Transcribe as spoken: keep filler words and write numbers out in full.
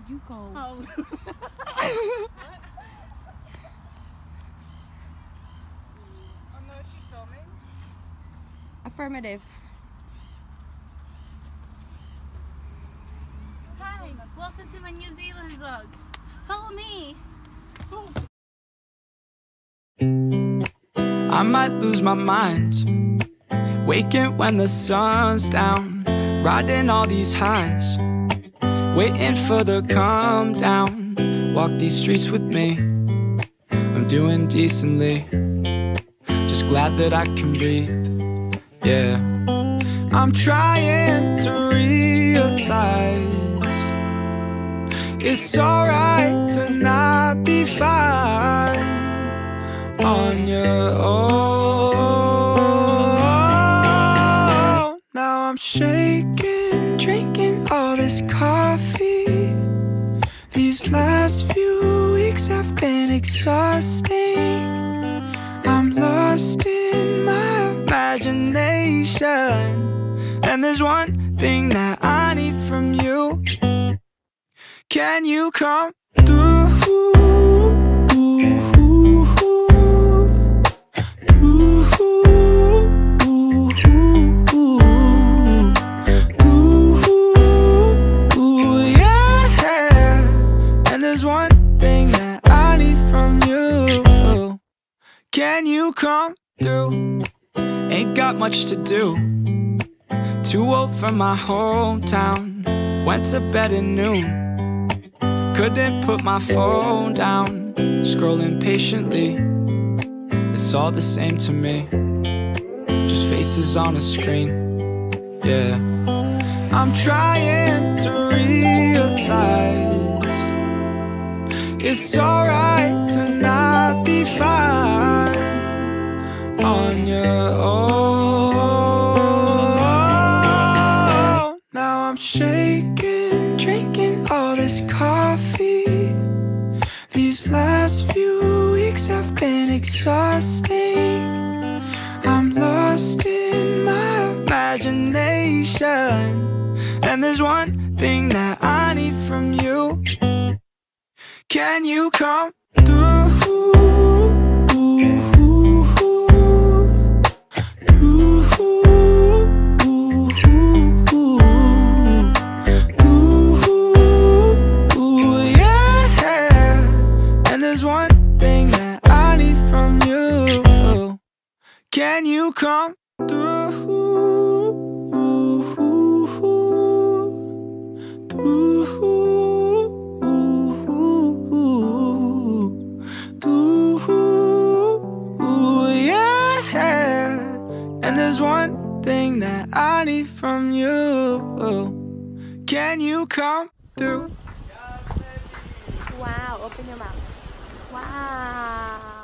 You go. Oh. Oh no, is she filming? Affirmative. Hi, welcome to my New Zealand vlog. Follow me. I might lose my mind, waking when the sun's down, riding all these highs, waiting for the calm down. Walk these streets with me, I'm doing decently, just glad that I can breathe, yeah. I'm trying to realize it's alright to not be fine on your own. Now I'm shaking, drinking all this coffee. These last few weeks have been exhausting. I'm lost in my imagination, and there's one thing that I need from you. Can you come through? Can you come through? Ain't got much to do. Too old for my hometown. Went to bed at noon. Couldn't put my phone down. Scrolling patiently. It's all the same to me. Just faces on a screen. Yeah. I'm trying to realize it's alright to not be fine on your own. Now I'm shaking, drinking all this coffee. These last few weeks have been exhausting. I'm lost in my imagination, and there's one thing that I need from you. Can you come through? Can you come through? Through, through, yeah. And there's one thing that I need from you. Can you come through? Wow, open your mouth. Wow.